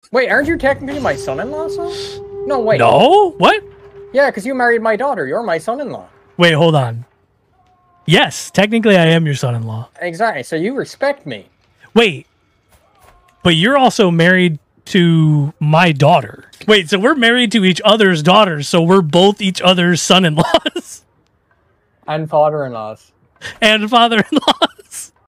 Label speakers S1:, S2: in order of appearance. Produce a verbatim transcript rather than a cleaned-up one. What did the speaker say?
S1: Wait, aren't you technically my son-in-law, son? No, wait.
S2: No? What?
S1: Yeah, because you married my daughter. You're my son-in-law.
S2: Wait, hold on. Yes, technically I am your son-in-law.
S1: Exactly, so you respect me.
S2: Wait, but you're also married to my daughter. Wait, so we're married to each other's daughters, so we're both each other's son-in-laws.
S1: And father-in-laws.
S2: And father-in-laws.